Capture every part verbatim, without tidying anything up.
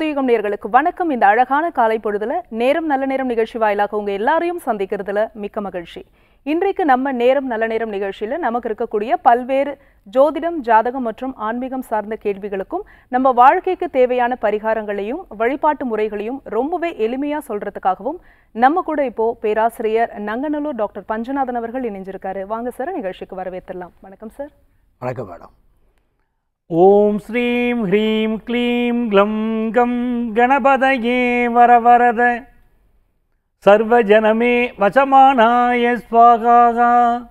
புதுயுகம் நேயர்களுக்கு வணக்கம். இந்த அழகான காலை பொழுதுல நேரம் நல்ல நேரம் நிகழ்ச்சி வாயிலாக உங்க எல்லாரையும் சந்திக்கிறதுல மிக்க மகிழ்ச்சி. இன்றைக்கு நம்ம நேரம் நல்ல நேரம் நிகழ்ச்சியில நமக்கு இருக்கக்கூடிய பல்வேறு ஜோதிடம், ஜாதகம் மற்றும் ஆன்மீகம் சார்ந்த கேள்விகளுக்கும் நம்ம வாழ்க்கைக்கு தேவையான பரிகாரங்களையும் வழிபாட்டு முறைகளையும் ரொம்பவே எளிமையா சொல்றதுக்காகவும் நம்ம கூட இப்போ பேராசிரியர் நங்கநல்லூர் டாக்டர் பஞ்சநாதன் அவர்கள் இணைஞ்சிருக்காரு. வாங்க சார், நிகழ்ச்சிக்கு வரவேற்றலாம். வணக்கம் சார். வணக்கம் மேடம். ஓம் ஸ்ரீம் ஹ்ரீம் க்ளீம் க்ளம் கம் கணபதயே வரவரத சர்வஜனமே வசமானாய ஸ்வாகா.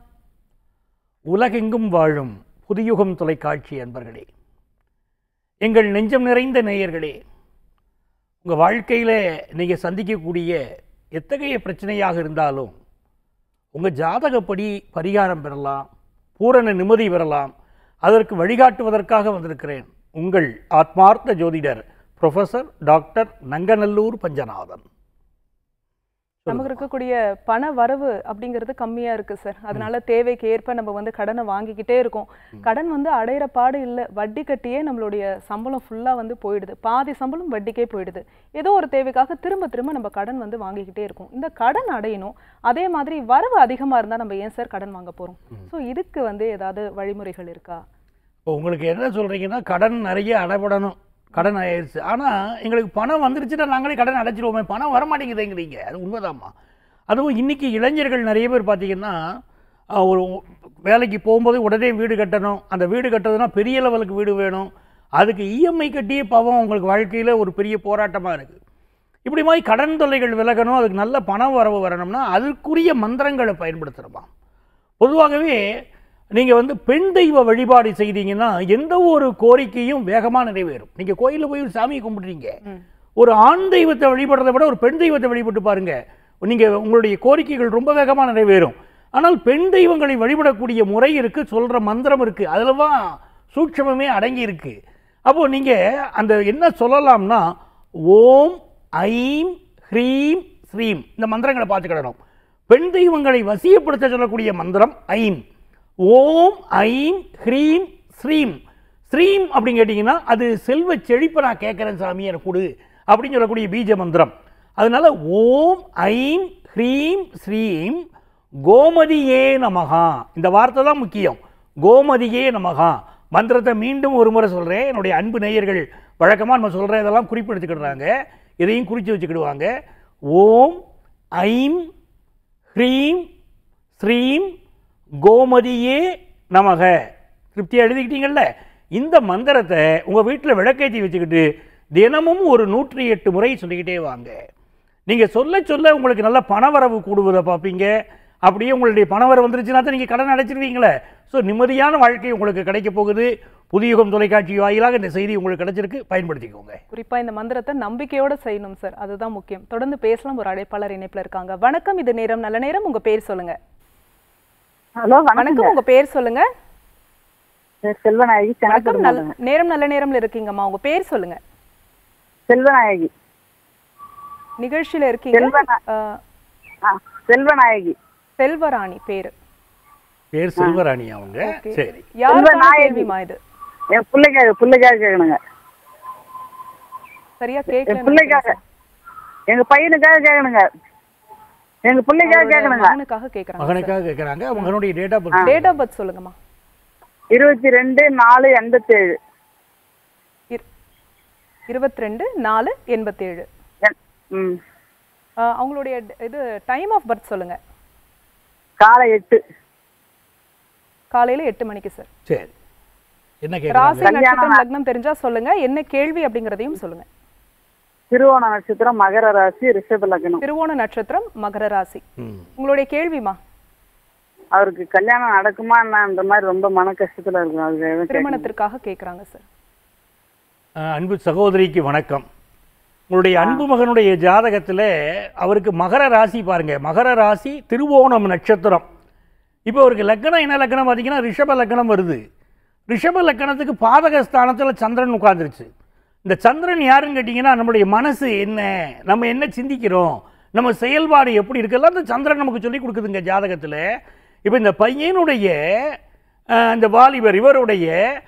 உலகெங்கும் வாழும் புதுயுகம் தொலைக்காட்சி அன்பர்களே, எங்கள் நெஞ்சம் நிறைந்த நேயர்களே, உங்கள் வாழ்க்கையில் நீங்கள் சந்திக்கக்கூடிய எத்தகைய பிரச்சனையாக இருந்தாலும் உங்கள் ஜாதகப்படி பரிகாரம் பெறலாம், பூரண நிம்மதி பெறலாம். அதற்கு வழிகாட்டுவதற்காக வந்திருக்கிறேன் உங்கள் ஆத்மார்த்த ஜோதிடர் ப்ரொஃபஸர் டாக்டர் நங்கநல்லூர் பஞ்சநாதன். நமக்கு இருக்கக்கூடிய பண வரவு அப்படிங்கிறது கம்மியா இருக்கு சார். அதனால தேவைக்கு ஏற்ப நம்ம வந்து கடனை வாங்கிக்கிட்டே இருக்கோம். கடன் வந்து அடையிற பாடு இல்லை, வட்டி கட்டியே நம்மளுடைய சம்பளம் ஃபுல்லா வந்து போயிடுது. பாதி சம்பளம் வட்டிக்கே போயிடுது. ஏதோ ஒரு தேவைக்காக திரும்ப திரும்ப நம்ம கடன் வந்து வாங்கிக்கிட்டே இருக்கோம். இந்த கடன் அடையணும், அதே மாதிரி வரவு அதிகமா இருந்தா நம்ம ஏன் சார் கடன் வாங்க போறோம்? ஸோ இதுக்கு வந்து ஏதாவது வழிமுறைகள் இருக்கா? இப்போ உங்களுக்கு என்ன சொல்றீங்கன்னா, கடன் நிறைய அடைபடணும், கடன் ஆயிடுச்சு, ஆனால் எங்களுக்கு பணம் வந்துருச்சுன்னா நாங்களே கடன் அடைச்சிடுவோமே, பணம் வரமாட்டேங்குதுங்கிறீங்க. அது உண்மைதாம்மா. அதுவும் இன்றைக்கி இளைஞர்கள் நிறைய பேர் பார்த்திங்கன்னா, ஒரு வேலைக்கு போகும்போது உடனே வீடு கட்டணும், அந்த வீடு கட்டுறதுனா பெரிய லெவலுக்கு வீடு வேணும், அதுக்கு இஎம்ஐ கட்டியே பாவம் அவங்களுக்கு வாழ்க்கையில் ஒரு பெரிய போராட்டமாக இருக்குது. இப்படி மாதிரி கடன் தொல்லைகள் விலகணும், அதுக்கு நல்ல பணம் வரவு வரணும்னா அதுக்குரிய மந்திரங்களை பயன்படுத்துகிறோமா. பொதுவாகவே நீங்கள் வந்து பெண் தெய்வ வழிபாடு செய்தீங்கன்னா எந்த ஒரு கோரிக்கையும் வேகமாக நிறைவேறும். நீங்கள் கோயிலில் போய் ஒரு சாமியை கும்பிட்றீங்க, ஒரு ஆண் தெய்வத்தை வழிபடுறதை விட ஒரு பெண் தெய்வத்தை வழிபட்டு பாருங்கள், நீங்கள் உங்களுடைய கோரிக்கைகள் ரொம்ப வேகமாக நிறைவேறும். ஆனால் பெண் தெய்வங்களை வழிபடக்கூடிய முறை இருக்குது, சொல்கிற மந்திரம் இருக்குது, அதில் தான் சூட்சமே அடங்கி இருக்குது. அப்போது நீங்கள் அந்த என்ன சொல்லலாம்னா, ஓம் ஐம் ஹ்ரீம் ஸ்ரீம் இந்த மந்திரங்களை பார்த்துக்கிடணும். பெண் தெய்வங்களை வசியப்படுத்த சொல்லக்கூடிய மந்திரம் ஐம். ஓம் ஐம் ஹ்ரீம் ஸ்ரீம். ஸ்ரீம் அப்படின்னு கேட்டிங்கன்னா அது செல்வ செழிப்பை நான் கேட்குறேன் சாமி எனக்கு கொடு அப்படின்னு சொல்லக்கூடிய பீஜ மந்திரம். அதனால ஓம் ஐம் ஹ்ரீம் ஸ்ரீம் கோமதியே நமகா, இந்த வார்த்தை தான் முக்கியம். கோமதியே நமகா மந்திரத்தை மீண்டும் ஒரு முறை சொல்கிறேன். என்னுடைய அன்பு நேயர்கள் வழக்கமாக நம்ம சொல்கிற இதெல்லாம் குறிப்பெடுத்துக்கிடுறாங்க, இதையும் குறித்து வச்சுக்கிடுவாங்க. ஓம் ஐம் ஹ்ரீம் ஸ்ரீம் கோமதியே நமக. திருப்தியாக எழுதிக்கிட்டீங்கள்ல? இந்த மந்திரத்தை உங்கள் வீட்டில் விளக்கேற்றி வச்சுக்கிட்டு தினமும் ஒரு நூற்றி எட்டு முறை சொல்லிக்கிட்டே வாங்க. நீங்கள் சொல்ல சொல்ல உங்களுக்கு நல்ல பணவரவு கூடுவதை பார்ப்பீங்க. அப்படியே உங்களுடைய பணவரவு வந்துருச்சுன்னா தான் நீங்கள் கடன் அடைச்சிருவீங்களே. ஸோ நிம்மதியான வாழ்க்கை உங்களுக்கு கிடைக்க போகுது. புதுயுகம் தொலைக்காட்சி வாயிலாக இந்த செய்தி உங்களுக்கு கிடைச்சிருக்கு, பயன்படுத்திக்கோங்க. குறிப்பாக இந்த மந்திரத்தை நம்பிக்கையோடு செய்யணும் சார், அதுதான் முக்கியம். தொடர்ந்து பேசலாம். ஒரு அழைப்பாளர் இணைப்பில் இருக்காங்க. வணக்கம், இது நேரம் நல்ல நேரம். உங்கள் பேர் சொல்லுங்க. ஹலோ வணக்கம், உங்க பேர் சொல்லுங்க. செல்வநாயகி. நேரம் நல்ல நேரம்ல இருக்கீங்கம்மா, உங்க பேர் சொல்லுங்க. செல்வநாயகி. நிகழ்ச்சியில இருக்கீங்க. செல்வநாயகி. செல்வராணி பேரு. பேர் செல்வராணி அவங்க. சரி, யாருக்கான கேள்விமா இது? என் பிள்ளைக்காக பிள்ளைக்காக கேட்கணுங்க. சரியா கேட்கல. பிள்ளைக்காக, எங்க பையனுக்காக கேட்கணுங்க. எங்க பிள்ளைக்காக கேட்கணுங்க. மகனுக்காக கேக்குறாங்க. மகனுக்காக கேக்குறாங்க. மகனுடைய date of birth date of birth சொல்லுங்கம்மா. இருபத்தி ரெண்டு நாலு எண்பத்தி ஏழு. இருபத்தி ரெண்டு நாலு எண்பத்தி ஏழு. ம். அவங்களுடைய இது டைம் ஆஃப் பர்த் சொல்லுங்க. காலை எட்டு. காலையில எட்டு மணிக்கு சார். சரி, என்ன கேக்குறாங்க? ராசி நட்சத்திரம் லக்னம் தெரிஞ்சா சொல்லுங்க, என்ன கேள்வி அப்படிங்கறதையும் சொல்லுங்க. திருவோண நட்சத்திரம் மகர ராசி ரிஷப லக்னம். திருவோண நட்சத்திரம் மகர ராசி. உங்களுடைய கேள்விமா? அவருக்கு கல்யாணம் நடக்குமா அந்த மாதிரி ரொம்ப மன கஷ்டத்துல இருக்கு. திருமணத்திற்காக கேக்குறாங்க சார். அன்பு சகோதரிக்கு வணக்கம். உங்களுடைய அன்பு மகனுடைய ஜாதகத்தில் அவருக்கு மகர ராசி பாருங்க, மகர ராசி திருவோணம் நட்சத்திரம். இப்போ அவருக்கு லக்னம் என்ன லக்னம் பார்த்தீங்கன்னா ரிஷப லக்னம் வருது. ரிஷப லக்னத்துக்கு பாதக ஸ்தானத்தில் சந்திரன் உட்கார்ந்துருச்சு. இந்த சந்திரன் யாருன்னு கேட்டிங்கன்னா நம்மளுடைய மனசு என்ன, நம்ம என்ன சிந்திக்கிறோம், நம்ம செயல்பாடு எப்படி இருக்குல்லாம் அந்த சந்திரன் நமக்கு சொல்லி கொடுக்குதுங்க ஜாதகத்தில். இப்போ இந்த பையனுடைய இந்த வாலிபர் இவருடைய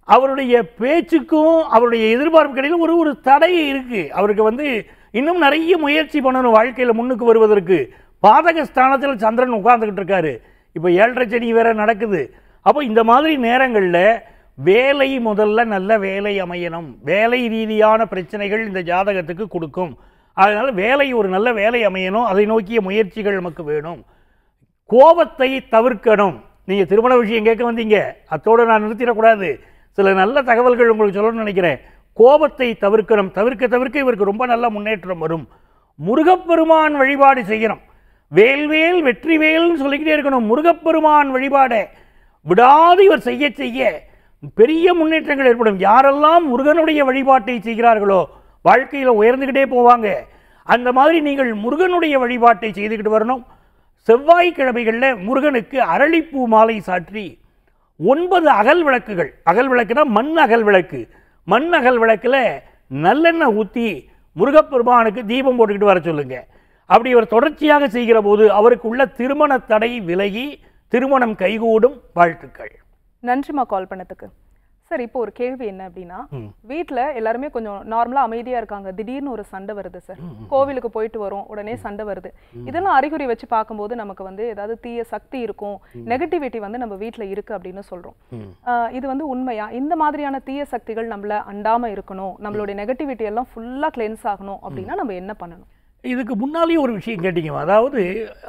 அவருடைய பேச்சுக்கும் அவருடைய எதிர்பார்ப்பு இடையில ஒரு ஒரு தடை இருக்குது. அவருக்கு வந்து இன்னும் நிறைய முயற்சி பண்ணணும் வாழ்க்கையில் முன்னுக்கு வருவதற்கு. பாதக ஸ்தானத்தில் சந்திரன் உட்கார்ந்துக்கிட்டு இருக்காரு. இப்போ ஏழரை சனி வேற நடக்குது. அப்போ இந்த மாதிரி நேரங்களில் வேலை முதல்ல நல்ல வேலை அமையணும். வேலை ரீதியான பிரச்சனைகள் இந்த ஜாதகத்துக்கு கொடுக்கும். அதனால் வேலை ஒரு நல்ல வேலை அமையணும். அதை நோக்கிய முயற்சிகள் நமக்கு வேணும். கோபத்தை தவிர்க்கணும். நீங்கள் திருமண விஷயம் கேட்க வந்தீங்க, அத்தோடு நான் நிறுத்திடக்கூடாது. சில நல்ல தகவல்கள் உங்களுக்கு சொல்லணும்னு நினைக்கிறேன். கோபத்தை தவிர்க்கணும். தவிர்க்க தவிர்க்க இவருக்கு ரொம்ப நல்ல முன்னேற்றம் வரும். முருகப்பெருமான் வழிபாடு செய்யணும். வேல்வேல் வெற்றிவேல்னு சொல்லிக்கிட்டே இருக்கணும். முருகப்பெருமான் வழிபாடை விடாது இவர் செய்ய செய்ய பெரிய முன்னேற்றங்கள் ஏற்படும். யாரெல்லாம் முருகனுடைய வழிபாட்டை செய்கிறார்களோ வாழ்க்கையில் உயர்ந்துக்கிட்டே போவாங்க. அந்த மாதிரி நீங்கள் முருகனுடைய வழிபாட்டை செய்துக்கிட்டு வரணும். செவ்வாய்க்கிழமைகளில் முருகனுக்கு அரளிப்பூ மாலை சாற்றி ஒன்பது அகல் விளக்குகள், அகல் விளக்குனா மண் அகல் விளக்கு, மண் அகல் விளக்கில் நல்லெண்ணெய் ஊற்றி முருகப்பெருமானுக்கு தீபம் போட்டுக்கிட்டு வர சொல்லுங்க. அப்படி அவர் தொடர்ச்சியாக செய்கிற போது அவருக்கு உள்ள திருமண தடை விலகி திருமணம் கைகூடும். வாழ்த்துக்கள். நன்றிமா கால் பண்ணதுக்கு. சார், இப்போ ஒரு கேள்வி என்ன அப்படின்னா, வீட்டில் எல்லாருமே கொஞ்சம் நார்மலாக அமைதியாக இருக்காங்க. திடீர்னு ஒரு சண்டை வருது சார். கோவிலுக்கு போயிட்டு வரோம், உடனே சண்டை வருது. இதெல்லாம் அறிகுறி வச்சு பார்க்கும்போது நமக்கு வந்து ஏதாவது தீய சக்தி இருக்கும், நெகட்டிவிட்டி வந்து நம்ம வீட்டில் இருக்கு அப்படின்னு சொல்றோம். இது வந்து உண்மையா? இந்த மாதிரியான தீய சக்திகள் நம்மள அண்டாம இருக்கணும், நம்மளுடைய நெகட்டிவிட்டி எல்லாம் ஃபுல்லாக கிளென்ஸ் ஆகணும் அப்படின்னா நம்ம என்ன பண்ணணும்? இதுக்கு முன்னாலேயே ஒரு விஷயம் கேட்டீங்க. அதாவது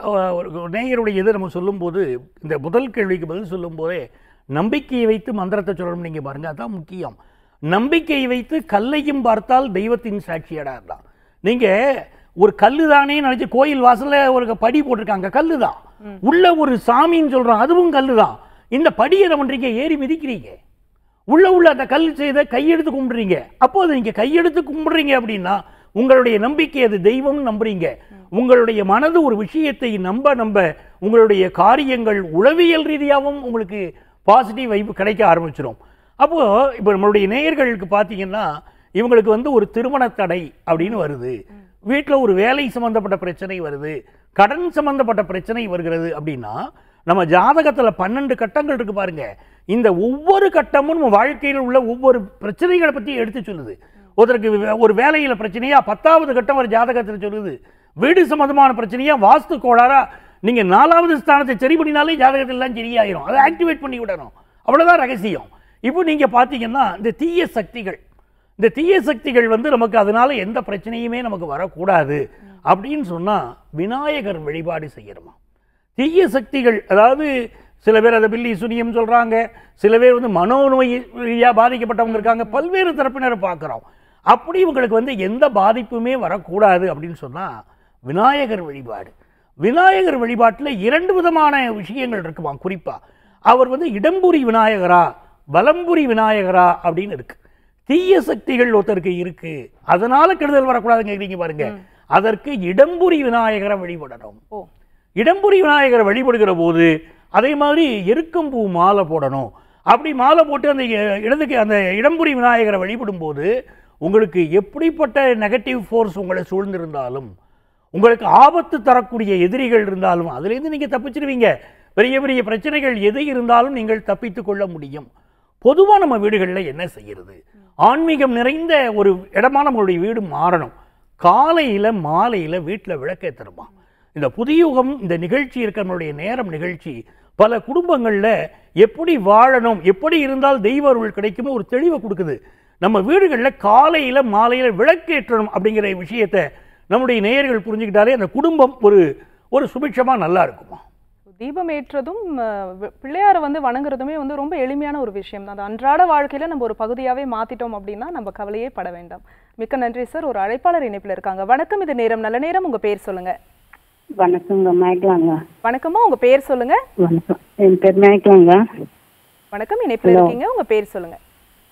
நேயருடைய இதை நம்ம சொல்லும்போது, இந்த முதல் கேள்விக்கு பதில் சொல்லும் போதே நம்பிக்கையை வைத்து மந்திரத்தை சொல்லணும். நீங்கள் பாருங்கள், அதுதான் முக்கியம். நம்பிக்கையை வைத்து கல்லையும் பார்த்தால் தெய்வத்தின் சாட்சியடா தான். நீங்கள் ஒரு கல்லு தானே நினச்சி கோயில் வாசலில் ஒரு படி போட்டிருக்காங்க, கல்லு தான். உள்ள ஒரு சாமின்னு சொல்கிறோம், அதுவும் கல்லு தான். இந்த படியை என்ன பண்ணுறீங்க? ஏறி மிதிக்கிறீங்க. உள்ள உள்ள அந்த கல் செய்த கையெடுத்து கும்பிடுறீங்க. அப்போது நீங்கள் கையெடுத்து கும்பிடுறீங்க அப்படின்னா உங்களுடைய நம்பிக்கை அது தெய்வம் நம்புறீங்க. உங்களுடைய மனது ஒரு விஷயத்தை நம்ப நம்ப உங்களுடைய காரியங்கள் உளவியல் ரீதியாகவும் உங்களுக்கு பாசிட்டிவ் வைப்பு கிடைக்க ஆரம்பிச்சிடும். அப்போது இப்போ நம்மளுடைய நேயர்களுக்கு பார்த்தீங்கன்னா இவங்களுக்கு வந்து ஒரு திருமண தடை அப்படின்னு வருது, வீட்டில் ஒரு வேலை சம்மந்தப்பட்ட பிரச்சனை வருது, கடன் சம்மந்தப்பட்ட பிரச்சனை வருகிறது அப்படின்னா நம்ம ஜாதகத்தில் பன்னெண்டு கட்டங்கள் இருக்கு பாருங்க. இந்த ஒவ்வொரு கட்டமும் நம்ம வாழ்க்கையில் உள்ள ஒவ்வொரு பிரச்சனைகளை பற்றி எடுத்து சொல்லுது. ஒருத்தருக்கு ஒரு வேலையில் பிரச்சனையா பத்தாவது கட்டம் ஒரு ஜாதகத்தில் சொல்லுது. வீடு சம்பந்தமான பிரச்சனையா வாஸ்து கோளாறா நீங்கள் நாலாவது ஸ்தானத்தை சரி பண்ணினாலே ஜாதகத்தில் எல்லாம் சரியாயிரும். அதை ஆக்டிவேட் பண்ணி விடணும். அவ்வளோதான் ரகசியம். இப்போ நீங்கள் பார்த்தீங்கன்னா இந்த தீய சக்திகள், இந்த தீய சக்திகள் வந்து நமக்கு அதனால எந்த பிரச்சனையுமே நமக்கு வரக்கூடாது அப்படின்னு சொன்னால் விநாயகர் வழிபாடு செய்யணுமா. தீய சக்திகள், அதாவது சில பேர் அதை பில்லி சுனியம் சொல்கிறாங்க, சில பேர் வந்து மனோநோய் ரீதியாக பாதிக்கப்பட்டவங்க இருக்காங்க, பல்வேறு தரப்பினரை பார்க்குறோம். அப்படி இவங்களுக்கு வந்து எந்த பாதிப்புமே வரக்கூடாது அப்படின்னு சொன்னால் விநாயகர் வழிபாடு. விநாயகர் வழிபாட்டில் இரண்டு விதமான விஷயங்கள் இருக்குமா. குறிப்பாக அவர் வந்து இடம்புரி விநாயகரா வலம்புரி விநாயகரா அப்படின்னு இருக்கு. தீய சக்திகள் ஒருத்தருக்கு இருக்கு, அதனால கெடுதல் வரக்கூடாதுன்னு கேட்குறீங்க பாருங்க. அதற்கு இடம்புரி விநாயகரை வழிபடணும். இடம்புரி விநாயகரை வழிபடுகிற போது அதே மாதிரி எருக்கம்பூ மாலை போடணும். அப்படி மாலை போட்டு அந்த இடத்துக்கு அந்த இடம்புரி விநாயகரை வழிபடும் போது உங்களுக்கு எப்படிப்பட்ட நெகட்டிவ் ஃபோர்ஸ் உங்களை சூழ்ந்திருந்தாலும், உங்களுக்கு ஆபத்து தரக்கூடிய எதிரிகள் இருந்தாலும் அதுலேருந்து நீங்கள் தப்பிச்சிருவீங்க. பெரிய பெரிய பிரச்சனைகள் எது இருந்தாலும் நீங்கள் தப்பித்து கொள்ள முடியும். பொதுவாக நம்ம வீடுகளில் என்ன செய்கிறது, ஆன்மீகம் நிறைந்த ஒரு இடமா நம்மளுடைய வீடு மாறணும். காலையில் மாலையில் வீட்டில் விளக்கேற்றணுமா. இந்த புதியுகம் இந்த நிகழ்ச்சி இருக்க நம்மளுடைய நேரம் நிகழ்ச்சி பல குடும்பங்களில் எப்படி வாழணும், எப்படி இருந்தால் தெய்வ அருள் கிடைக்கும்னு ஒரு தெளிவை கொடுக்குது. நம்ம வீடுகளில் காலையில் மாலையில் விளக்கேற்றணும் அப்படிங்கிற விஷயத்தை நம்முடைய நேயர்கள் புரிஞ்சுக்கிட்டாலே அந்த குடும்பம் ஒரு ஒரு சுபிட்சமாக நல்லா இருக்குமா. தீபம் ஏற்றதும் பிள்ளையாரை வந்து வணங்குறதுமே வந்து ரொம்ப எளிமையான ஒரு விஷயம் தான். அது அன்றாட வாழ்க்கையில் நம்ம ஒரு பகுதியாகவே மாற்றிட்டோம் அப்படின்னா நம்ம கவலையே பட வேண்டாம். மிக்க நன்றி சார். ஒரு அழைப்பாளர் இணைப்பில் இருக்காங்க. வணக்கம், இது நேரம் நல்ல நேரம். உங்கள் பேர் சொல்லுங்க. வணக்கங்க, மேய்க்கலாங்க. வணக்கம்மா, உங்கள் பேர் சொல்லுங்க. வணக்கம், என் பேர் மேய்க்கலாங்க. வணக்கம், இணைப்பில் இருக்கீங்க, உங்கள் பேர் சொல்லுங்க.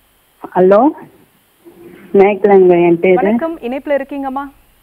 ஹலோ, மேய்க்கலாங்க என் பேர். வணக்கம், இணைப்பில் இருக்கீங்கம்மா.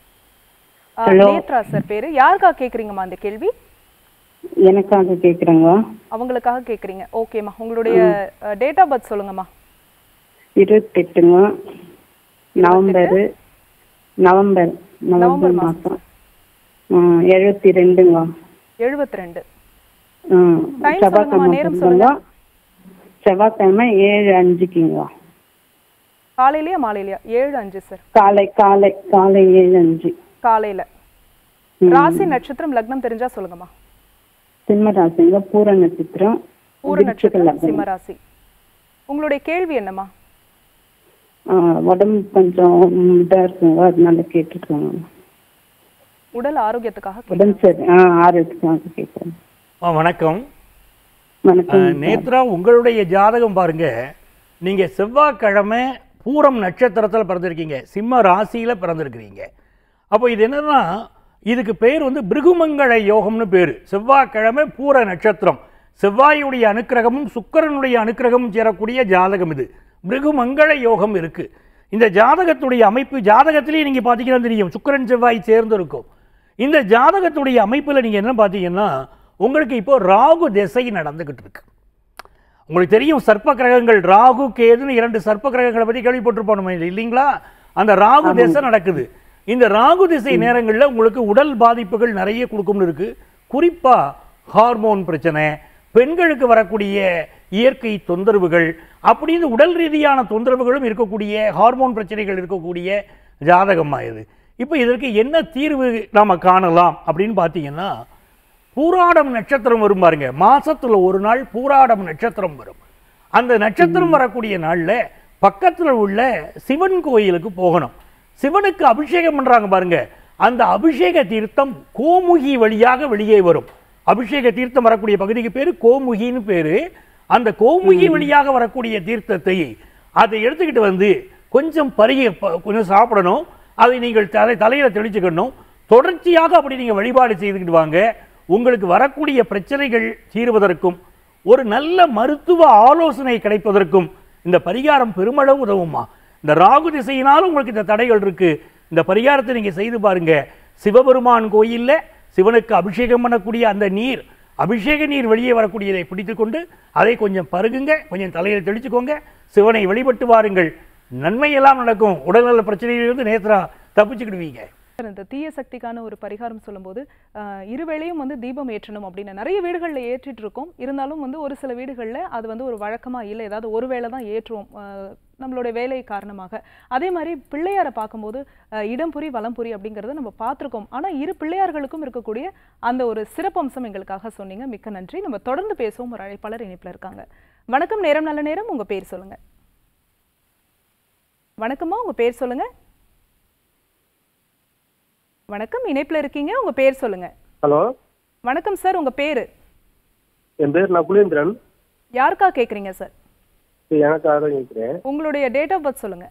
நேத்ரா சார் பேரு. யாருக்காக கேட்குறீங்கம்மா அந்த கேள்வி? எனக்காக கேட்குறேங்க. அவங்களுக்காக கேட்குறீங்க. ஓகேம்மா, உங்களுடைய டேட் ஆஃப் பர்த் சொல்லுங்கம்மா. இருபத்தெட்டுங்க நவம்பர் நவம்பர் நவம்பர் மாதம் எழுபத்தி ரெண்டுங்க. எழுபத்தி ரெண்டு. செவ்வாய்க்கிழமை செவ்வாய்க்கிழமை ஏழு அஞ்சுக்குங்களா? காலையிலயா மாலையிலயா? ஏழு அஞ்சு சார். காலை காலை காலை ஏழு அஞ்சு காலையில. ராசி நட்சத்திரம் லக்னம் தெரிஞ்சா சொல்லுங்கம்மா. சிம்ம ராசிங்க, பூர நட்சத்திரம். பூர நட்சத்திரம் சிம்ம ராசி. உங்களுடைய கேள்வி என்னம்மா? உடம்பு கொஞ்சம் இதா இருக்குங்க, அதனால கேட்டுருக்காங்க. உடல் ஆரோக்கியத்துக்காக உடம்பு சரி ஆரோக்கியத்துக்காக கேட்குறேன். வணக்கம். வணக்கம் நேத்ரா, உங்களுடைய ஜாதகம் பாருங்க. நீங்க செவ்வாய்க்கிழமை பூரம் நட்சத்திரத்தில் பிறந்திருக்கீங்க, சிம்ம ராசியில பிறந்திருக்கிறீங்க. அப்போ இது என்னன்னா, இதுக்கு பேர் வந்து பிருகுமங்கள யோகம்னு பேர். செவ்வாய்க்கிழமை பூர நட்சத்திரம், செவ்வாயுடைய அனுக்கிரகமும் சுக்கிரனுடைய அனுக்கிரகமும் சேரக்கூடிய ஜாதகம் இது. பிருகுமங்கள யோகம் இருக்கு. இந்த ஜாதகத்துடைய அமைப்பு ஜாதகத்திலேயே நீங்க பார்த்தீங்கன்னா தெரியும், சுக்கிரன் செவ்வாய் சேர்ந்து இருக்கும். இந்த ஜாதகத்துடைய அமைப்பில் நீங்க என்ன பார்த்தீங்கன்னா, உங்களுக்கு இப்போ ராகு திசை நடந்துகிட்டு இருக்கு. உங்களுக்கு தெரியும், சர்ப்ப கிரகங்கள் ராகு கேதுன்னு இரண்டு சர்ப்ப கிரகங்களை பற்றி கேள்விப்பட்டிருப்போம் இல்லைங்களா? அந்த ராகு திசை நடக்குது. இந்த ராகு திசை நேரங்களில் உங்களுக்கு உடல் பாதிப்புகள் நிறைய கொடுக்கும்னு இருக்கு. குறிப்பா ஹார்மோன் பிரச்சனை, பெண்களுக்கு வரக்கூடிய இயற்கை தொந்தரவுகள், அப்படின்னு உடல் ரீதியான தொந்தரவுகளும் இருக்கக்கூடிய ஹார்மோன் பிரச்சனைகள் இருக்கக்கூடிய ஜாதகமா இது. இப்போ இதற்கு என்ன தீர்வு நாம காணலாம் அப்படின்னு பார்த்தீங்கன்னா, பூராடம் நட்சத்திரம் வரும் பாருங்க, மாசத்துல ஒரு நாள் பூராடம் நட்சத்திரம் வரும். அந்த நட்சத்திரம் வரக்கூடிய நாள்ல பக்கத்துல உள்ள சிவன் கோயிலுக்கு போகணும். சிவனுக்கு அபிஷேகம் பண்றாங்க பாருங்க, அந்த அபிஷேக தீர்த்தம் கோமுகி வழியாக வெளியே வரும். அபிஷேக தீர்த்தம் வரக்கூடிய பகுதிக்கு பேரு கோமுகின்னு பேரு. அந்த கோமுகி வழியாக வரக்கூடிய தீர்த்தத்தை அதை எடுத்துக்கிட்டு வந்து கொஞ்சம் பருகி கொஞ்சம் சாப்பிடணும். அதை நீங்கள் தலை தலையில தெளிச்சுக்கணும். தொடர்ச்சியாக அப்படி நீங்க வழிபாடு செய்துக்கிட்டு வாங்க. உங்களுக்கு வரக்கூடிய பிரச்சனைகள் தீர்வதற்கும் ஒரு நல்ல மருத்துவ ஆலோசனை கிடைப்பதற்கும் இந்த பரிகாரம் பெருமளவு உதவுமா. இந்த ராகு திசையினாலும் உங்களுக்கு இந்த தடைகள் இருக்கு. இந்த பரிகாரத்தை நீங்க செய்து பாருங்க. சிவபெருமான் கோயில்ல சிவனுக்கு அபிஷேகம் பண்ணக்கூடிய அந்த நீர், அபிஷேக நீர் வெளியே வரக்கூடியதை பிடித்துக்கொண்டு அதை கொஞ்சம் பருகுங்க, கொஞ்சம் தலையில் தெளிச்சுக்கோங்க, சிவனை வழிபட்டு வாருங்கள். நன்மையெல்லாம் நடக்கும். உடல்நல பிரச்சனையிலிருந்து நேத்ரா தப்பிச்சுக்கிடுவீங்க. இந்த தீய சக்திக்கான ஒரு பரிகாரம் சொல்லும்போது இருவேளையும் வந்து தீபம் ஏற்றணும் அப்படின்னு நிறைய வீடுகளில் ஏற்றிட்டு இருக்கோம். இருந்தாலும் வந்து ஒரு சில வீடுகளில் அது வந்து ஒரு வழக்கமாக இல்லை, ஏதாவது ஒரு வேளை தான் ஏற்றுவோம் நம்மளுடைய வேலை காரணமாக. அதே மாதிரி பிள்ளையாரை பார்க்கும்போது இடம்புரி வலம்புரி அப்படிங்கிறத நம்ம பார்த்துருக்கோம். ஆனால் இரு பிள்ளையார்களுக்கும் இருக்கக்கூடிய அந்த ஒரு சிறப்பம்சம் எங்களுக்காக சொன்னீங்க, மிக்க நன்றி. நம்ம தொடர்ந்து பேசுவோம். ஒரு அழைப்பாளர் இணைப்பில் இருக்காங்க. வணக்கம், நேரம் நல்ல நேரம். உங்கள் பேர் சொல்லுங்க. வணக்கம்மா, உங்கள் பேர் சொல்லுங்க. வணக்கம், இணைப்புல இருக்கீங்க, உங்க பேர் சொல்லுங்க. ஹலோ, வணக்கம் சார், உங்க பேரு? என் பேர் நகுலேந்திரன். யாருக்கா கேக்குறீங்க சார்? எனக்காக தான் கேக்குறேன். உங்களுடைய டேட் ஆஃப் பர்த் சொல்லுங்க.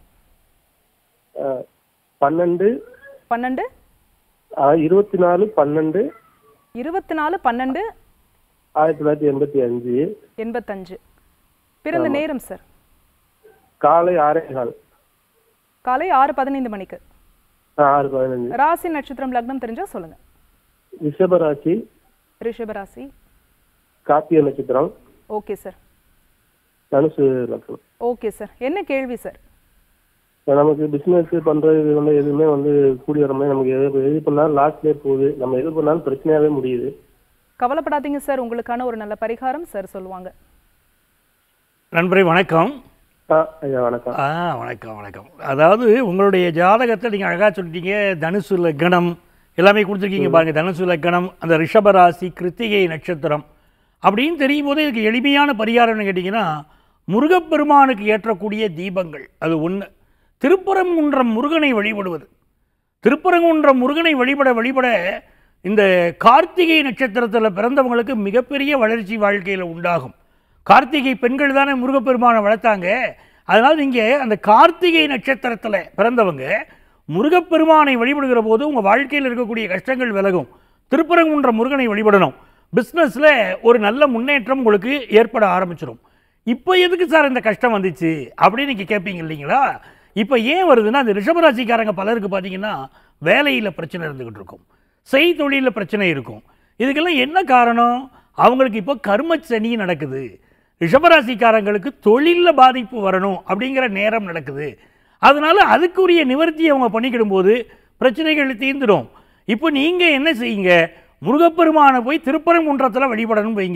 பன்னெண்டு பன்னெண்டு இருபத்தி நாலு பன்னெண்டு இருபத்தி நாலு பன்னெண்டு ஆயிரத்தி தொள்ளாயிரத்தி எண்பத்தி அஞ்சு எண்பத்தஞ்சு. பிறந்த நேரம் சார்? காலை ஆறே கால். காலை ஆறு பதினைந்து மணிக்கு. ஆறு பதினஞ்சு. ராசி நட்சத்திரம் லக்னம் தெரிஞ்சா சொல்லுங்க. ரிஷபராசி. ரிஷபராசி. கார்த்திகை நட்சத்திரம். Okay sir. தனுசு லக்னம். ஓகே சார், என்ன கேள்வி சார்? நமக்கு பிசினஸ் பண்றது வந்து எதுவுமே வந்து கூடி வர மாதிரி நமக்கு எது எது பண்ணாலும் லாஸ்ட்லேயே போகுது. நம்ம எது பண்ணாலும் பிரச்சனையாவே முடியுது. கவலைப்படாதீங்க சார், உங்களுக்கான ஒரு நல்ல பரிகாரம் சார் சொல்லுவாங்க. நண்பரே வணக்கம். வணக்கம். ஆ வணக்கம் வணக்கம். அதாவது உங்களுடைய ஜாதகத்தை நீங்கள் அழகாக சொல்லிட்டீங்க. தனுசு லக்னம் எல்லாமே கொடுத்துருக்கீங்க பாருங்க. தனுசு லக்னம், அந்த ரிஷபராசி, கிருத்திகை நட்சத்திரம் அப்படின்னு தெரியும் போது இதுக்கு எளிமையான பரிகாரம்னு கேட்டிங்கன்னா, முருகப்பெருமானுக்கு ஏற்றக்கூடிய தீபங்கள் அது ஒன்று. திருப்பரங்குன்றம் முருகனை வழிபடுவது. திருப்பரங்குன்றம் முருகனை வழிபட வழிபட இந்த கார்த்திகை நட்சத்திரத்தில் பிறந்தவங்களுக்கு மிகப்பெரிய வளர்ச்சி வாழ்க்கையில் உண்டாகும். கார்த்திகை பெண்கள் தானே முருகப்பெருமானை வளர்த்தாங்க. அதனால் நீங்கள் அந்த கார்த்திகை நட்சத்திரத்தில் பிறந்தவங்க முருகப்பெருமானை வழிபடுகிற போது உங்கள் வாழ்க்கையில் இருக்கக்கூடிய கஷ்டங்கள் விலகும். திருப்பரங்குன்ற முருகனை வழிபடணும். பிஸ்னஸில் ஒரு நல்ல முன்னேற்றம் உங்களுக்கு ஏற்பட ஆரம்பிச்சிடும். இப்போ எதுக்கு சார் இந்த கஷ்டம் வந்துச்சு அப்படின்னு நீங்கள் கேட்பீங்க இல்லைங்களா? இப்போ ஏன் வருதுன்னா, அந்த ரிஷபராசிக்காரங்க பலருக்கு பார்த்தீங்கன்னா வேலையில் பிரச்சனை இருந்துக்கிட்டு இருக்கும், செய் தொழிலில் பிரச்சனை இருக்கும். இதுக்கெல்லாம் என்ன காரணம்? அவங்களுக்கு இப்போ கர்ம சனி நடக்குது. ரிஷபராசிக்காரங்களுக்கு தொழிலில் பாதிப்பு வரணும் அப்படிங்கிற நேரம் நடக்குது. அதனால அதுக்குரிய நிவர்த்தியை அவங்க பண்ணிக்கிடும் போது பிரச்சனைகள் தீர்ந்துடும். இப்போ நீங்கள் என்ன செய்யுங்க, முருகப்பெருமானை போய் திருப்பரங்குன்றத்தில் வழிபடணும் வைங்க.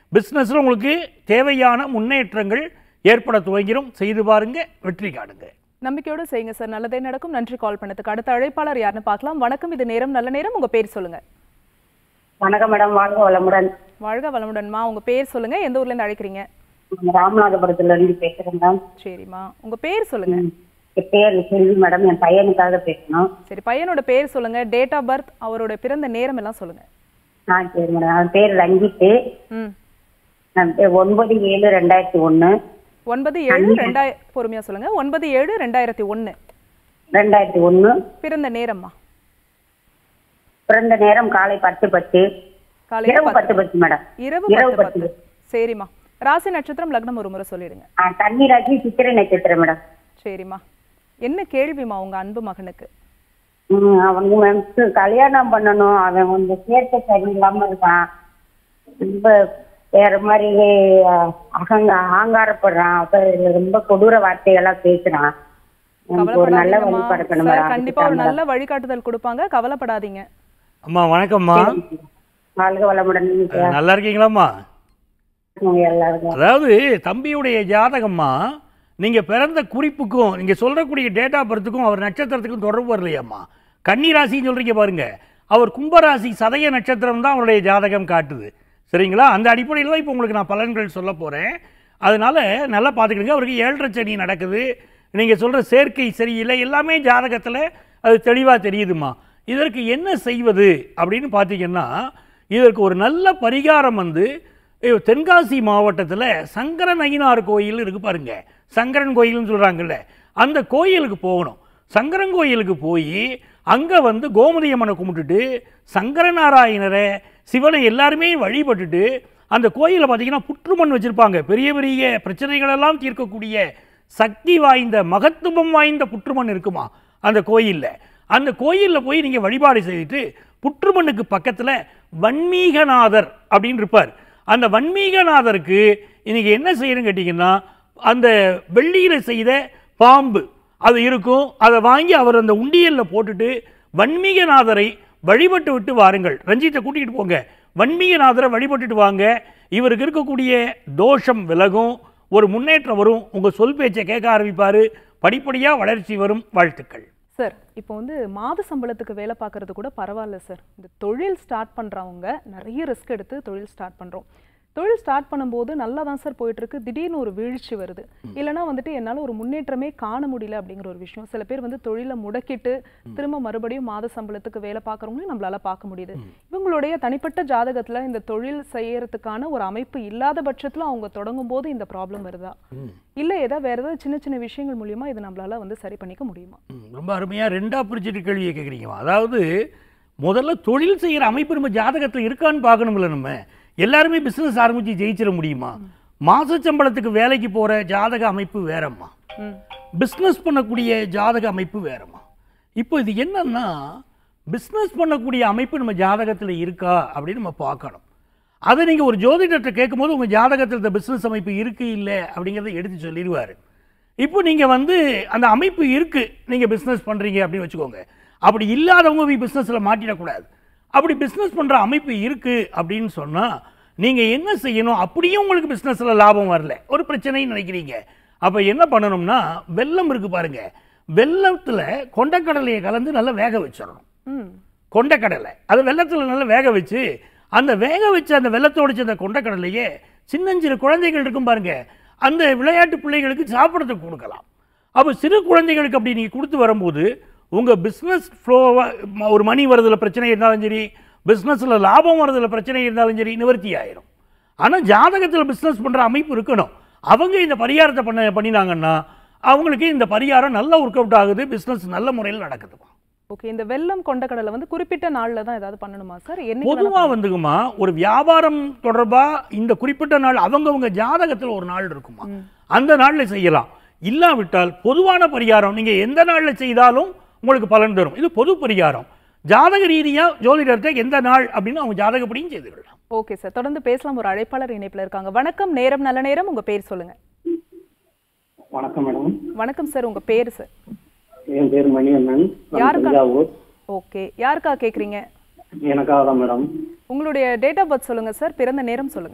பிஸ்னஸில் உங்களுக்கு தேவையான முன்னேற்றங்கள் ஏற்பட துவங்கிடும். செய்து பாருங்க, வெற்றி காணுங்க. நம்பிக்கையோடு செய்யுங்க சார், நல்லதே நடக்கும். நன்றி கால் பண்ணதுக்கு. அடுத்த அழைப்பாளர் யாருன்னு பார்க்கலாம். வணக்கம், இது நேரம் நல்ல நேரம். உங்க பேர் சொல்லுங்க. வணக்கம் மேடம், வாழ்க வளமுடன். வாழ்க வளமுடன்மா. உங்க பேர் சொல்லுங்க, எந்த ஊர்ல இருந்து அழைக்கிறீங்க? ராமநாதபுரத்துல இருந்து பேசுறேன் மேம். சரிம்மா, உங்க பேர் சொல்லுங்க. என் பேர் செல்வி மேடம், என் பையனுக்காக பேசணும். சரி, பையனோட பேர் சொல்லுங்க, டேட் ஆஃப் பர்த், அவரோட பிறந்த நேரம் எல்லாம் சொல்லுங்க. ஆ சரி மேடம், அவன் பேர் ரஞ்சித். ம் ஒன்பது ஏழு ரெண்டாயிரத்தி ஒன்னு. ஒன்பது ஏழு ரெண்டாயிர பொறுமையா சொல்லுங்க. ஒன்பது ஏழு ரெண்டாயிரத்தி ஒன்னு. ரெண்டாயிரத்தி ஒன்னு. பிறந்த நேரம்மா? பிறந்த நேரம் காலை பத்து பத்து. காலை இரவு பத்து பத்து மேடம். இரவு பத்து பத்து. சரிம்மா. ராசி நட்சத்திரம் லக்னம் ஒரு முறை சொல்லிடுங்க. தண்ணி ராசி சித்திரை நட்சத்திரம் மேடம். சரிம்மா, என்ன கேள்விமா உங்க அன்பு மகனுக்கு? ம் அவனுக்கு மேம் கல்யாணம் பண்ணணும். அவன் வந்து சேர்க்கை சரியில்லாம இருக்கான். ரொம்ப வேற மாதிரி அகங்க ஆங்காரப்படுறான். அப்ப ரொம்ப கொடூர வார்த்தைகள்லாம் பேசுறான். ஒரு நல்ல வழிபடுத்தணும். கண்டிப்பா ஒரு நல்ல வழிகாட்டுதல் கொடுப்பாங்க, கவலைப்படாதீங்க. அம்மா வணக்கம்மா. வாழ்க வளமுடன். நல்லா இருக்கீங்களாம்மா? எல்லாரும் அதாவது தம்பியுடைய ஜாதகம்மா, நீங்க பிறந்த குறிப்புக்கும் நீங்க சொல்லக்கூடிய டேட் ஆஃப் பர்த்துக்கும் அவர் நட்சத்திரத்துக்கும் தொடர்பு வரலையாம்மா. கன்னி ராசின்னு சொல்றீங்க பாருங்க, அவர் கும்பராசி சதய நட்சத்திரம் தான் அவருடைய ஜாதகம் காட்டுது. சரிங்களா? அந்த அடிப்படையில் தான் இப்போ உங்களுக்கு நான் பலன்கள் சொல்ல போகிறேன். அதனால் நல்லா பார்த்துக்கிடுங்க. அவருக்கு ஏழரை சனி நடக்குது. நீங்கள் சொல்கிற சேர்க்கை சரியில்லை, எல்லாமே ஜாதகத்தில் அது தெளிவாக தெரியுதுமா. இதற்கு என்ன செய்வது அப்படின்னு பார்த்தீங்கன்னா, இதற்கு ஒரு நல்ல பரிகாரம் வந்து தென்காசி மாவட்டத்தில் சங்கரன் ஐயனார் கோயில் இருக்குது பாருங்க, சங்கரன் கோயில்னு சொல்கிறாங்கல்ல, அந்த கோயிலுக்கு போகணும். சங்கரன் கோயிலுக்கு போய் அங்கே வந்து கோமதியம்மனை கும்பிட்டுட்டு சங்கரநாராயணரை சிவனை எல்லாருமே வழிபட்டுட்டு அந்த கோயிலில் பார்த்தீங்கன்னா புற்றுமண் வச்சுருப்பாங்க. பெரிய பெரிய பிரச்சனைகளெல்லாம் தீர்க்கக்கூடிய சக்தி வாய்ந்த மகத்துவம் வாய்ந்த புற்றுமண் இருக்குமா அந்த கோயிலில். அந்த கோயிலில் போய் நீங்கள் வழிபாடு செய்துட்டு புற்றுமண்ணுக்கு பக்கத்தில் வன்மீகநாதர் அப்படின்னு இருப்பார். அந்த வன்மீகநாதருக்கு இன்றைக்கி என்ன செய்யணும்னு கேட்டிங்கன்னா, அந்த வெள்ளியில் செய்த பாம்பு அது இருக்கும், அதை வாங்கி அவர் அந்த உண்டியலில் போட்டுட்டு வன்மீகநாதரை வழிபட்டு விட்டு வாருங்கள். ரஞ்சித்தை கூட்டிகிட்டு போங்க, வன்மீகநாதரை வழிபட்டுட்டு வாங்க. இவருக்கு இருக்கக்கூடிய தோஷம் விலகும், ஒரு முன்னேற்றம் வரும். உங்கள் சொல் பேச்சை கேட்க ஆரம்பிப்பார், படிப்படியாக வளர்ச்சி வரும். வாழ்த்துக்கள் சார். இப்போ வந்து மாத சம்பளத்துக்கு வேலை பார்க்குறது கூட பரவாயில்ல சார். இந்த தொழில் ஸ்டார்ட் பண்ணுறவங்க நிறைய ரிஸ்க் எடுத்து தொழில் ஸ்டார்ட் பண்ணுறோம். தொழில் ஸ்டார்ட் பண்ணும்போது நல்லா தான் சார் போயிட்டுருக்கு, திடீர்னு ஒரு வீழ்ச்சி வருது, இல்லைனா வந்துட்டு என்னால் ஒரு முன்னேற்றமே காண முடியல அப்படிங்கிற ஒரு விஷயம். சில பேர் வந்து தொழிலை முடக்கிட்டு திரும்ப மறுபடியும் மாத சம்பளத்துக்கு வேலை பார்க்குறவங்களையும் நம்மளால பார்க்க முடியுது. இவங்களுடைய தனிப்பட்ட ஜாதகத்தில் இந்த தொழில் செய்யறதுக்கான ஒரு அமைப்பு இல்லாத பட்சத்தில் அவங்க தொடங்கும் போது இந்த ப்ராப்ளம் வருதா, இல்லை ஏதாவது வேறு ஏதாவது சின்ன சின்ன விஷயங்கள் மூலியமாக இதை நம்மளால வந்து சரி பண்ணிக்க முடியுமா? ரொம்ப அருமையாக ரெண்டா பிரிச்சுட்டு கேள்வியை கேட்குறீங்க. அதாவது முதல்ல தொழில் செய்கிற அமைப்பு நம்ம ஜாதகத்தில் இருக்கான்னு பார்க்கணும்ல. நம்ம எல்லாருமே பிஸ்னஸ் ஆரம்பித்து ஜெயிச்சிட முடியுமா? மாத சம்பளத்துக்கு வேலைக்கு போகிற ஜாதக அமைப்பு வேறம்மா, பிஸ்னஸ் பண்ணக்கூடிய ஜாதக அமைப்பு வேறம்மா. இப்போ இது என்னன்னா, பிஸ்னஸ் பண்ணக்கூடிய அமைப்பு நம்ம ஜாதகத்தில் இருக்கா அப்படின்னு நம்ம பார்க்கணும். அதை நீங்கள் ஒரு ஜோதிடத்தை கேட்கும் போது உங்கள் ஜாதகத்தில் இந்த பிஸ்னஸ் அமைப்பு இருக்குது இல்லை அப்படிங்கிறத எடுத்து சொல்லிடுவார். இப்போ நீங்கள் வந்து அந்த அமைப்பு இருக்குது, நீங்கள் பிஸ்னஸ் பண்ணுறீங்க அப்படின்னு வச்சுக்கோங்க. அப்படி இல்லாதவங்க போய் பிஸ்னஸில் மாட்டிடக்கூடாது. அப்படி பிஸ்னஸ் பண்ணுற அமைப்பு இருக்குது அப்படின்னு சொன்னால் நீங்கள் என்ன செய்யணும்? அப்படியும் உங்களுக்கு பிஸ்னஸில் லாபம் வரல, ஒரு பிரச்சனைன்னு நினைக்கிறீங்க. அப்போ என்ன பண்ணணும்னா, வெல்லம் இருக்குது பாருங்கள், வெல்லத்தில் கொண்டக்கடலையை கலந்து நல்லா வேக வச்சிடணும். கொண்டக்கடலை அதை வெல்லத்தில் நல்லா வேக வச்சு, அந்த வேக வச்சு அந்த வெள்ளத்தோடு சேர்ந்த கொண்டக்கடலையே சின்னஞ்சிறு குழந்தைகள் இருக்கும் பாருங்க, அந்த விளையாட்டு பிள்ளைகளுக்கு சாப்பிட்றதுக்கு கொடுக்கலாம். அப்போ சிறு குழந்தைகளுக்கு அப்படி நீங்கள் கொடுத்து வரும்போது உங்கள் பிஸ்னஸ் ஃப்ளோவாக ஒரு மணி வரதில் பிரச்சனை இருந்தாலும் சரி, பிஸ்னஸில் லாபம் வரதில் பிரச்சனை இருந்தாலும் சரி நிவர்த்தி ஆயிரும். ஆனால் ஜாதகத்தில் பிஸ்னஸ் பண்ணுற அமைப்பு இருக்கணும். அவங்க இந்த பரிகாரத்தை பண்ண பண்ணினாங்கன்னா அவங்களுக்கு இந்த பரிகாரம் நல்ல ஒர்க் அவுட் ஆகுது, பிஸ்னஸ் நல்ல முறையில் நடக்குதுமா. ஓகே, இந்த வெல்லம் கொண்டக்கடலை வந்து குறிப்பிட்ட நாளில் தான் ஏதாவது பண்ணணுமா சார்? என்ன பொதுவாக வந்துக்குமா, ஒரு வியாபாரம் தொடர்பாக இந்த குறிப்பிட்ட நாள் அவங்கவுங்க ஜாதகத்தில் ஒரு நாள் இருக்குமா, அந்த நாளில் செய்யலாம். இல்லாவிட்டால் பொதுவான பரிகாரம் நீங்கள் எந்த நாளில் செய்தாலும் உங்களுக்கு பலன் தரும். இது பொது பரிகாரம். ஜாதக ரீதியாக ஜோதிடத்தை எந்த நாள் அப்படின்னு அவங்க ஜாதகப்படியும் செய்துக்கலாம். ஓகே சார், தொடர்ந்து பேசலாம். ஒரு அழைப்பாளர் இணைப்பில் இருக்காங்க. வணக்கம், நேரம் நல்ல நேரம். உங்க பேர் சொல்லுங்க. வணக்கம் மேடம். வணக்கம் சார், உங்க பேர் சார்? என் பேர் மணிவண்ணன். யாருக்கா? ஓகே, யாருக்கா கேக்குறீங்க? எனக்காக தான் மேடம். உங்களுடைய டேட் ஆஃப் பர்த் சொல்லுங்க சார், பிறந்த நேரம் சொல்லுங்க.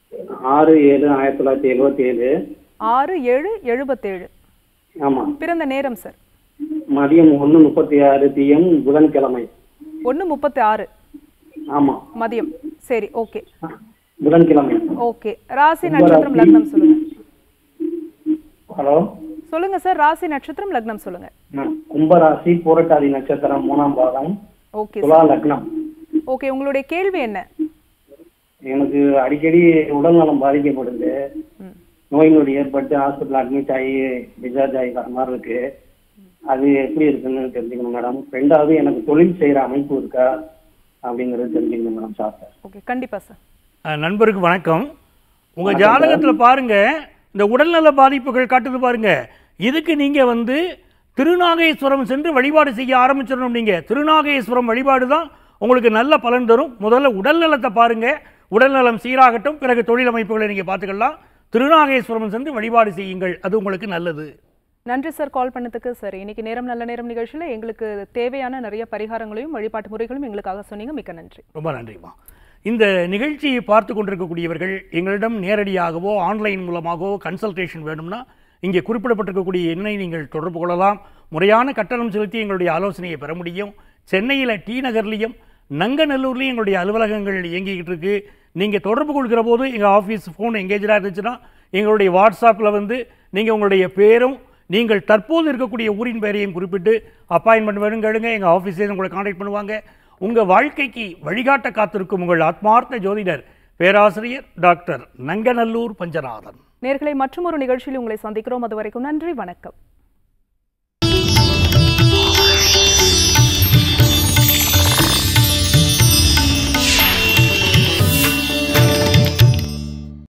ஆறு ஏழு ஆயிரத்தி தொள்ளாயிரத்தி எழுபத்தி ஏழு. ஆறு ஏழு எழுபத்தேழு. ஆமாம். பிறந்த நேரம் சார்? மதியம் ஒன்று முப்பத்தி ஆறு பிஎம் புதன்கிழமை. ஒன்று முப்பத்தி ஆறு ஆமாம் மதியம். சரி, ஓகே. புதன்கிழமை. ஓகே. ராசி நட்சத்திரம் லக்னம் சொல்லுங்க. ஹலோ சொல்லுங்க சார். ராசி நட்சத்திரம் லக்னம் சொல்லுங்க. கும்பராசி பூரட்டாதி நட்சத்திரம் மூணாம் பாகம். ஓகே. துலா லக்னம். ஓகே, உங்களுடைய கேள்வி என்ன? எனக்கு அடிக்கடி உடல் நலம் பாதிக்கப்படுது. நோய் நொடி ஏற்பட்டு ஹாஸ்பிட்டல் அட்மிட் ஆகி டிஸ்சார்ஜ் ஆகி வர மாதிரி இருக்கு. அது எப்படி இருக்குன்னு தெரிஞ்சுக்கணும் மேடம். ரெண்டாவது எனக்கு தொழில் செய்யற அமைப்பு இருக்கா அப்படிங்கறது தெரிஞ்சுக்கணும் மேடம். சார் ஓகே, கண்டிப்பா சார். நண்பருக்கு வணக்கம். உங்க ஜாதகத்துல பாருங்க, இந்த உடல்நல பாதிப்புகள் காட்டுது பாருங்க. இதுக்கு நீங்க வந்து திருநாகேஸ்வரம் சென்று வழிபாடு செய்ய ஆரம்பிச்சிடணும். நீங்க திருநாகேஸ்வரம் வழிபாடு தான் உங்களுக்கு நல்ல பலன் தரும். முதல்ல உடல் நலத்தை பாருங்க, உடல் நலம் சீராகட்டும், பிறகு தொழில் அமைப்புகளை நீங்க பார்த்துக்கலாம். திருநாகேஸ்வரம் சென்று வழிபாடு செய்யுங்கள், அது உங்களுக்கு நல்லது. நன்றி சார் கால் பண்ணதுக்கு. சார், இன்னைக்கு நேரம் நல்ல நேரம் நிகழ்ச்சியில் எங்களுக்கு தேவையான நிறைய பரிகாரங்களையும் வழிபாட்டு முறைகளும் எங்களுக்காக சொன்னீங்க. மிக்க நன்றி. ரொம்ப நன்றிம்மா. இந்த நிகழ்ச்சியை பார்த்து கொண்டிருக்கக்கூடியவர்கள் எங்களிடம் நேரடியாகவோ ஆன்லைன் மூலமாகவோ கன்சல்டேஷன் வேணும்னா இங்கே குறிப்பிடப்பட்டிருக்கக்கூடிய எண்ணை நீங்கள் தொடர்பு கொள்ளலாம். முறையான கட்டணம் செலுத்தி எங்களுடைய ஆலோசனையை பெற முடியும். சென்னையில் டி நகர்லையும் நங்கநல்லூர்லேயும் எங்களுடைய அலுவலகங்கள் இயங்கிக்கிட்டு இருக்கு. நீங்கள் தொடர்பு கொள்கிற போது எங்கள் ஆஃபீஸ் ஃபோன் எங்கேஜாக இருந்துச்சுன்னா எங்களுடைய வாட்ஸ்அப்பில் வந்து நீங்கள் உங்களுடைய பேரும் நீங்கள் தற்போது இருக்கக்கூடிய ஊரின் பெயரையும் குறிப்பிட்டு அப்பாயின்மெண்ட் வேணும் கேளுங்க. எங்கள் ஆஃபீஸே உங்களை கான்டாக்ட் பண்ணுவாங்க. உங்கள் வாழ்க்கைக்கு வழிகாட்ட காத்திருக்கும் உங்கள் ஆத்மார்த்த ஜோதிடர் பேராசிரியர் டாக்டர் நங்கநல்லூர் பஞ்சநாதன். நேர்களை மற்றும் ஒரு நிகழ்ச்சியில் உங்களை சந்திக்கிறோம். அது வரைக்கும் நன்றி, வணக்கம்.